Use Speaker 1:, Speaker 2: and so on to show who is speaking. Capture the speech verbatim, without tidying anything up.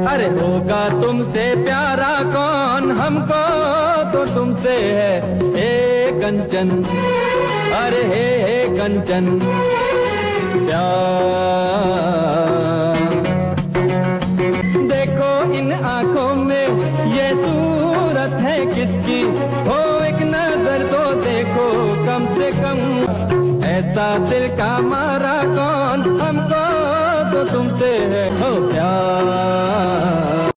Speaker 1: अरे होगा तुमसे प्यारा कौन, हमको तो तुमसे है हे कंचन, अरे हे हे कंचन प्यार। देखो इन आंखों में ये सूरत है किसकी, हो एक नजर तो देखो कम से कम, ऐसा दिल का मारा कौन, हमको तो तुमसे है हो प्यार।